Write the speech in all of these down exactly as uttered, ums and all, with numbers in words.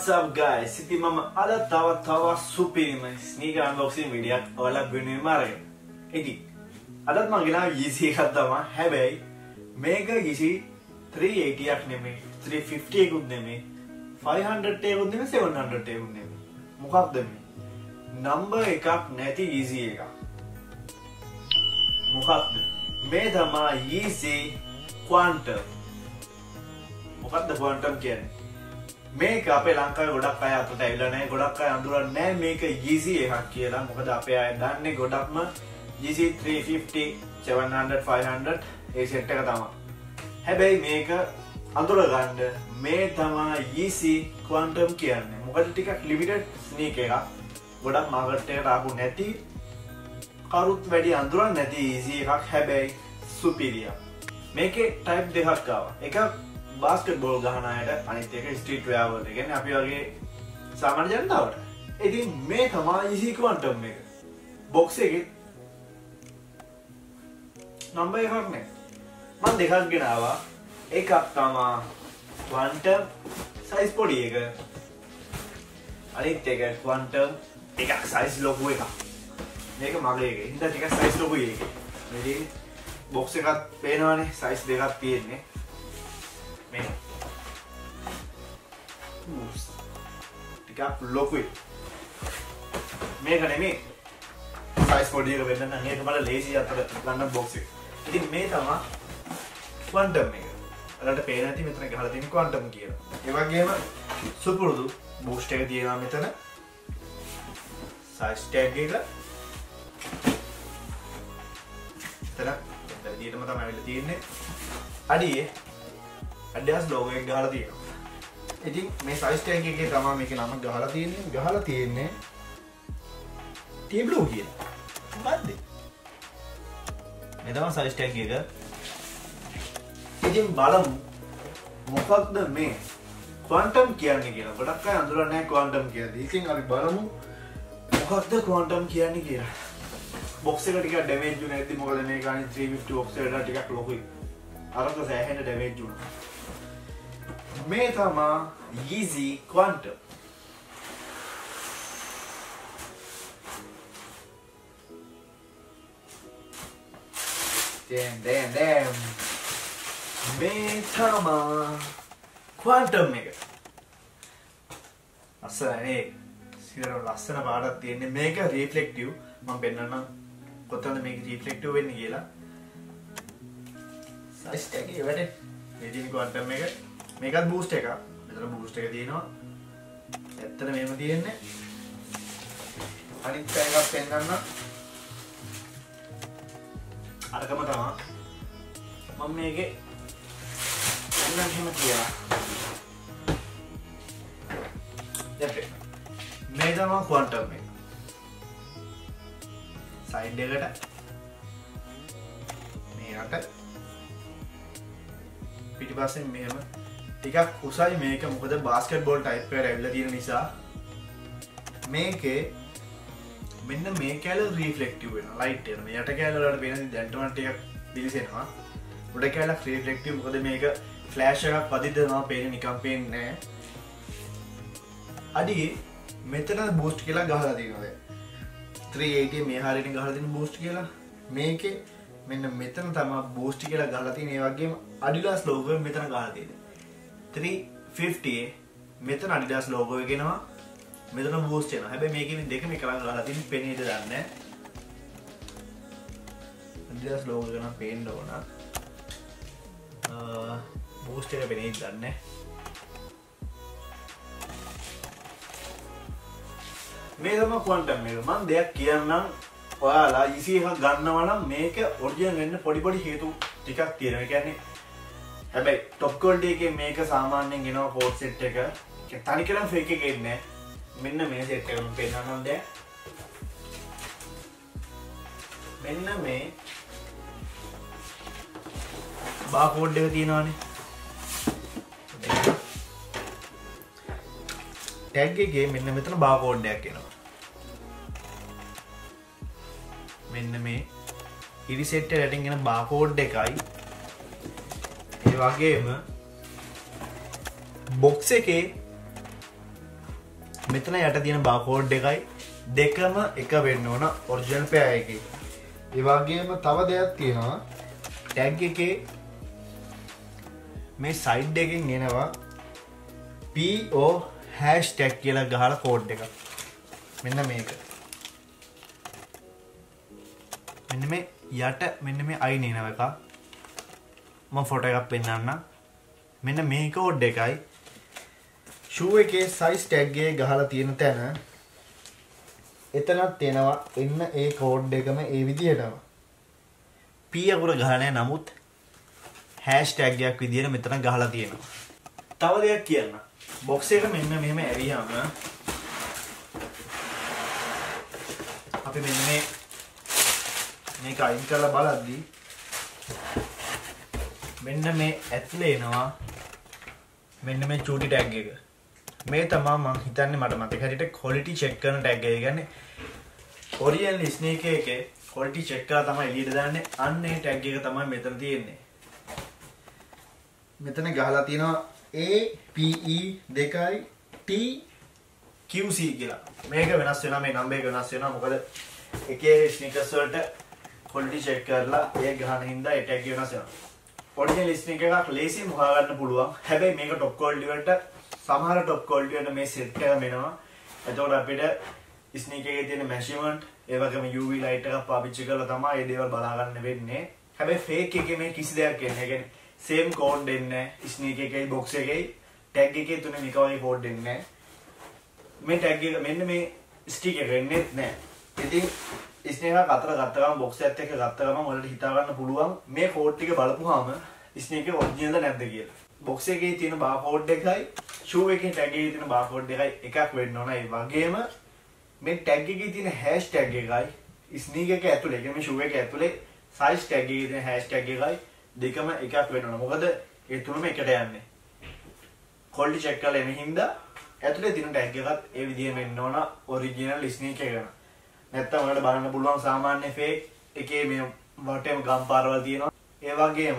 What's up guys? Siti mama ada tawa tawa super mas sneaker unboxing video ඔයාලා වෙනුවෙන් මාරගෙන. ඉතින් අදත් මම ගෙනාව Yeezy එකක් තමයි. හැබැයි මේක Yeezy three eighty ක් නෙමෙයි, three fifty එකකුත් නෙමෙයි, five hundred එකකුත් නෙමෙයි, seven hundred එකකුත් නෙමෙයි. මොකක්ද මේ? number එකක් නැති Yeezy එකක්. මොකක්ද? මේ තමයි Yeezy Quantum. මොකක්ද Quantum කියන්නේ? මේක අපේ ලංකාවේ ගොඩක් අය අතට ඇවිල්ලා නැහැ. ගොඩක් අය අඳුරන්නේ නැහැ මේක Yeezy එකක් කියලා. මොකද අපේ අය දන්නේ ගොඩක්ම Yeezy three fifty, seven hundred, five hundred ඒ සෙට් එක තමයි. හැබැයි මේක අඳුර ගන්න මේ තමයි Yeezy Quantum කියන්නේ. මොකද ටිකක් ලිමිටඩ් ස්නීකර් එකක්. ගොඩක් මාකට් එකට ආපු නැති කරුත් වැඩි අඳුරන්නේ නැති Yeezy එකක්. හැබැයි සුපිරියර්. මේකේ ටයිප් දෙකක් ආවා. එකක් basketball ගහන අයට, අනිත් එක street wear වලට. කියන්නේ අපි වගේ සාමාන්‍ය ජනතාවට. ඉතින් මේ තමයි Yeezy Quantum එක. box එකේ number එකක් නේ. මම දෙකක් ගෙනාවා. එකක් තමයි Quantum size පොඩි එක. අනිත් එක Quantum එකක් size ලොකු එකක්. මේක මගේ එක. හින්දා ටිකක් size ලොකුයි ඒක. මේ box එකක් පේනවනේ size දෙකක් තියෙන්නේ. මේ ටිකක් ලොකුයි. මේක නෙමෙයි size පොඩි එක වෙන්න නම් ඒක බල ලේසි අතර ගන්න box එක. ඉතින් මේ තමයි Quantum එක. ඔයාලට පේන ඇති මෙතන ගහලා තියෙන Quantum කියලා. ඒ වගේම සුපුරුදු boost එක තියෙනවා මෙතන. size tag එක. එතන එතන දිහටම තමයි අවිල්ල තියෙන්නේ. අඩියේ Adidas logo එක ගහලා තියෙනවා. ඉතින් මේ size tag එකේ තමයි මේකේ නම ගහලා තියෙන්නේ. ගහලා තියෙන්නේ T Blue කියලා. මොකද්ද? මේ තමයි size tag එක. ඉතින් බලමු මොකක්ද මේ Quantum කියන්නේ කියලා. ගොඩක් අය අඳුරන්නේ නැහැ Quantum කියලා. ඉතින් අපි බලමු මොකක්ද Quantum කියන්නේ කියලා. box එක ටිකක් damage වුණා නැද්ද? මොකද මේක අනිත් three fifty box එකට ටිකක් ලොකුයි. අරක සෑහෙන damage වුණා. මේ තමයි Yeezy Quantum. Damn, damn, damn. මේ තමයි Quantum එක. අස්සනේ සිරර ලස්සන පාටක් තියෙන්නේ. මේක reflective. මම පෙන්නන්නම් කොතනද මේක reflective වෙන්නේ කියලා. size tag එක වැඩේ. මේ තියෙන Quantum එක. මේකත් boost එකක්. මෙතන boost එක තියෙනවා. ඇත්තට මෙහෙම තියෙන්නේ. අනිත් පැයකට පෙන්නන්න. අරකම තමයි. මම මේකේ එන්න එහෙම කියලා. දැන් මේ තමයි Quantum එක. side එකට මේකට පිටිපස්සෙන් මෙහෙම ටිකක් උසයි මේක. මොකද basketball type එකට ඇවිල්ලා තියෙන නිසා මේකේ මෙන්න මේ කැලේ reflective වෙනවා light එක. මේ යට කැලේ වලට වෙන දැන්ටම ටිකක් පිළිසෙනවා. උඩ කැලේ reflective. මොකද මේක flash එකක් පදිද්දනවා පේන්නේ නිකන් පේන්නේ නැහැ. අඩියේ මෙතන boost කියලා ගහලා තියෙනවා දැන්. three eighty මේ හරියට ගහලා තියෙන boost කියලා. මේකේ මෙන්න මෙතන තමයි boost කියලා ගහලා තියෙන. ඒ වගේම Adidas logo එක මෙතන ගහලා තියෙනවා. three fifty මෙතන Adidas logo එක එනවා. මෙතන boost එනවා. හැබැයි මේකෙන් දෙකම එකම ගහලා තියෙන පෙනේද දන්නේ නැහැ. Adidas logo එක නම් පේන්න ඕන. අ boost එක පෙනේද දන්නේ නැහැ. මේ තමයි Quantum එක. මම දෙයක් කියන්නම්. ඔයාලා Yeezy එකක් ගන්නවා නම් මේක ඔරිජිනල් වෙන්න පොඩි පොඩි හේතු ටිකක් තියෙනවා. ඒ කියන්නේ හැබැයි top quality එකේ මේක සාමාන්‍යයෙන් එනවා coat set එක. ඒක තනිකරම fake එක එන්නේ නැහැ. මෙන්න මේ set එක මම පෙන්නන්නම් දැන්. මෙන්න මේ barcode එක තියෙනවානේ. tag එකේ මෙන්න මෙතන barcode එකක් එනවා. මෙන්න මේ ඉරිසෙට් එකකින් එන barcode එකයි ඒ වගේම box එකේ මෙතන යට තියෙන බාකෝඩ් එකයි දෙකම එක වෙන්න ඕන ඔරිජිනල් පෙයා එකේ. ඒ වගේම තව දෙයක් තියෙනවා ටැග් එකේ මේ සයිඩ් එකෙන් එනවා P O hashtag කියලා ගහලා කෝඩ් එකක්. මෙන්න මේක. මෙන්න මේ යට මෙන්න මේ අයින් එනවා එක. මම ෆොටෝ එකක් පෙන්නන්නම්. මෙන්න මේ කෝඩ් එකයි ෂූ එකේ සයිස් ටැග් එක ගහලා තියෙන තැන එතනත් එනවා එන්න ඒ කෝඩ් එකම ඒ විදිහටම. P අකුර ගහලා නැහැ නමුත් hashtag එකක් විදිහට මෙතන ගහලා තියෙනවා. තව දෙයක් කියන්න. බොක්ස් එක මෙන්න මෙහෙම ඇරියාම අපි මෙන්න මේ මේක අයින් කරලා බලද්දී මෙන්න මේ ඇතුලේ එනවා මෙන්න මේ චූටි ටැග් එක. මේ තමයි මම හිතන්නේ මට මතක හැටියට quality check කරන ටැග් එක. කියන්නේ ඔරිජිනල් ස්නේක් එකේ quality check කරලා තමයි එළියට දාන්නේ. අන්න ඒ ටැග් එක තමයි මෙතන තියෙන්නේ. මෙතන ගහලා තියෙනවා A P E දෙකයි T Q C කියලා. මේක වෙනස් වෙනවා මේ නම්බර් එක වෙනස් වෙනවා මොකද එක එක ස්නීකර්ස් වලට quality check කරලා ඒ ගහන හින්දා ඒ ටැග් එක වෙනස් වෙනවා. ඔරිජිනල් ස්නීකර් එකක් ලේසියෙන් හොයා ගන්න පුළුවන්. හැබැයි මේක টপ quality වලට සමහර টপ quality වලට මේ සෙට් එක වෙනවා. එතකොට අපිට ස්නීකර් එකේ තියෙන measurement ඒ වගේම U V light එකක් පාවිච්චි කරලා තමයි මේ දේවල් බලා ගන්න වෙන්නේ. හැබැයි fake එකේ මේ කිසි දෙයක් එන්නේ. ඒ කියන්නේ same code දෙන්නේ ස්නීකර් එකේ box එකේ tag එකේ තුනේ මේක වගේ code දෙන්නේ. මේ tag එක මෙන්න මේ stick එක එන්නේ නැහැ. ඉතින් ස්නීකර් එක අතර ගත්ත ගමන් box එකත් එක්ක ගත්ත ගමන් ඔයාලට හිතා ගන්න පුළුවන් මේ code ටික බලපුවාම ස්නීකර් ඔරිජිනල්ද නැද්ද කියලා. box එකේ තියෙන barcode එකයි shoe එකේ tag එකේ තියෙන barcode එකයි එකක් වෙන්න ඕන. ඒ වගේම මේ tag එකේ තියෙන hashtag එකයි ස්නීකර් එක ඇතුලේ කියන්නේ shoe එක ඇතුලේ size tag එකේ තියෙන hashtag එකයි දෙකම එකක් වෙන්න ඕන. මොකද ඒ තුනම එකට යන්නේ. quality check කරලා එන හින්දා ඇතුලේ තියෙන tag එකත් ඒ විදිහෙම වෙන්න ඕන ඔරිජිනල් ස්නීකර් එකන. නැත්තම් ඔයාලට බලන්න පුළුවන් සාමාන්‍ය fake එකේ මේ වටේම ගම් පාරවල් තියෙනවා. ඒ වගේම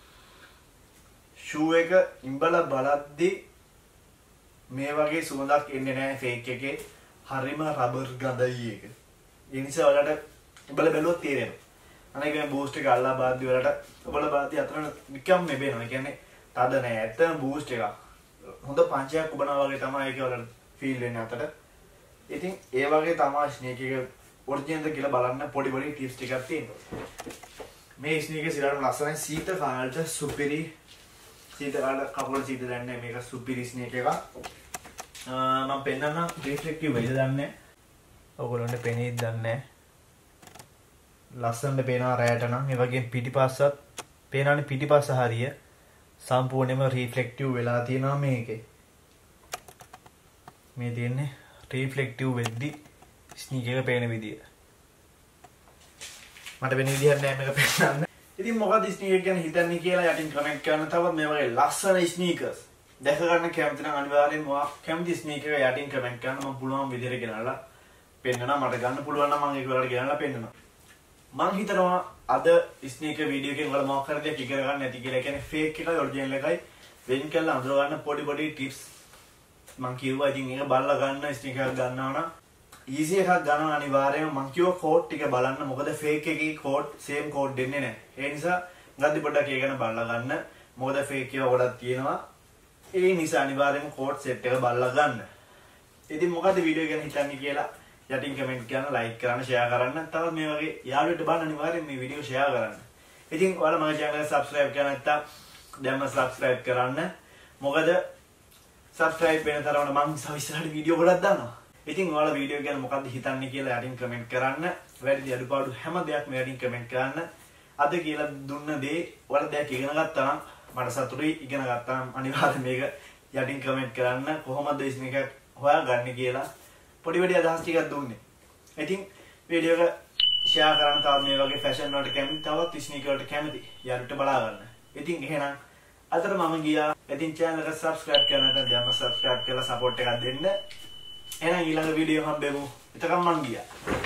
shoe එක ඉඹලා බලද්දි මේ වගේ සුවඳක් එන්නේ නැහැ fake එකේ. හරිම රබර් ගඳයි එක. ඒ නිසා ඔයාලට ඉඹලා බැලුවොත් තේරෙනවා. අනේ මේ බූස්ට් එක අල්ලා බාද්දි වලට ඔබලා බාද්දි අතර නිකම් මෙබෙනවා. ඒ කියන්නේ තද නෑ. ඇත්තම බූස්ට් එකක්. හොඳ පංචයක් උබනවා වගේ තමයි ඒක වලට ෆීල් වෙන්නේ අතට. ඉතින් ඒ වගේ තමයි ස්නීකර් එක ඔරිජිනල්ද කියලා බලන්න පොඩි පොඩි ටිප්ස් ටිකක් තියෙනවා. මේ ස්නීකර් සිරාට ලස්සනයි සීත කාලට සුපිරි සීත කාලට කකුල සීත දැනන්නේ මේක සුපිරි ස්නීකර් එකක්. මම පෙන්නන්න රිෆ්ලෙක්ටිව් වෙයිද දන්නේ. ඔයගොල්ලන්ට පෙනීද දන්නේ. ලස්සනට පේනවා රැයට නම්. ඒ වගේම පිටිපස්සත් පේනවනේ පිටිපස්ස හරිය සම්පූර්ණයෙන්ම රිෆ්ලෙක්ටිව් වෙලා තියෙනවා මේකේ. මේ තියෙන්නේ රිෆ්ලෙක්ටිව් වෙද්දි ස්නීකර් එක පේන විදිය. මට වෙන විදියක් නෑ මේක පෙන්නන්න. ඉතින් මොකද ස්නීකර් ගැන හිතන්නේ කියලා යටින් කමෙන්ට් කරන්න. තවත් මේ වගේ ලස්සන ස්නීකර්ස් දැක ගන්න කැමති නම් අනිවාර්යෙන්ම ඔයා කැමති ස්නීකර් එක යටින් කමෙන්ට් කරන්න. මම පුළුවන් විදියට ගෙනල්ලා පෙන්නනවා. මට ගන්න පුළුවන් නම් මම ඒක ඔයාලට ගෙනල්ලා පෙන්නනවා. මං හිතනවා අද ස්නීකර් වීඩියෝ එකෙන් ඔයාලා මොකක් හරි දෙයක් ඉගෙන ගන්න නැති කියලා. ඒ කියන්නේ ෆේක් එකයි ඔරිජිනල් එකයි වෙන් කරලා අඳුර ගන්න පොඩි පොඩි ටිප්ස් මං කිව්වා. ඉතින් ඒක බලලා ගන්න ස්නීකර් එකක් ගන්නවා නම් ඊසි එකක් ගන්න අනිවාර්යයෙන්ම මං කිව්වා කෝඩ් ටික බලන්න. මොකද ෆේක් එකේ කෝඩ් සේම් කෝඩ් දෙන්නේ නැහැ. ඒ නිසා ගද්දි පොඩ්ඩක් ඒක ගැන බලලා ගන්න. මොකද ෆේක් ඒවා ගොඩක් තියෙනවා. ඒ නිසා අනිවාර්යයෙන්ම කෝඩ් සෙට් එක බලලා ගන්න. ඉතින් මොකද වීඩියෝ ගැන හිතන්නේ කියලා යටින් කමෙන්ට් කරන්න, ලයික් කරන්න, ෂෙයා කරන්න. තවත් මේ වගේ යාළුවෙක්ට බලන්න අනිවාර්යෙන් මේ වීඩියෝ ෂෙයා කරන්න. ඉතින් ඔයාලා මගේ channel එක subscribe කරලා නැත්නම් දැන්ම subscribe කරන්න. මොකද subscribe වෙන තරමට මම ඉස්සරහට වීඩියෝ ගොඩක් දානවා. ඉතින් ඔයාලා වීඩියෝ ගැන මොකද්ද හිතන්නේ කියලා යටින් කමෙන්ට් කරන්න. වැඩි අඩුපාඩු හැම දෙයක්ම යටින් කමෙන්ට් කරන්න. අද කියලා දුන්න දේ ඔයාලා දැන් ඉගෙන ගත්තා නම් මට සතුටුයි. ඉගෙන ගත්තා නම් අනිවාර්යෙන් මේක යටින් කමෙන්ට් කරන්න. කොහොමද මේක හොයාගන්නේ කියලා පොඩි වැඩි අදහස් ටිකක් දුන්නේ. ඉතින් වීඩියෝ එක ෂෙයා කරන්න. තවත් මේ වගේ ෆැෂන් වලට කැමති, තවත් ස්නීකර් වලට කැමති යාළුවට බලා ගන්න. ඉතින් එහෙනම් අතට මම ගියා. ඉතින් channel එක subscribe කරන්න නැත්නම් දැන්ම subscribe කරලා support එකක් දෙන්න. එහෙනම් ඊළඟ වීඩියෝ හම්බෙමු. එතකම් මං ගියා.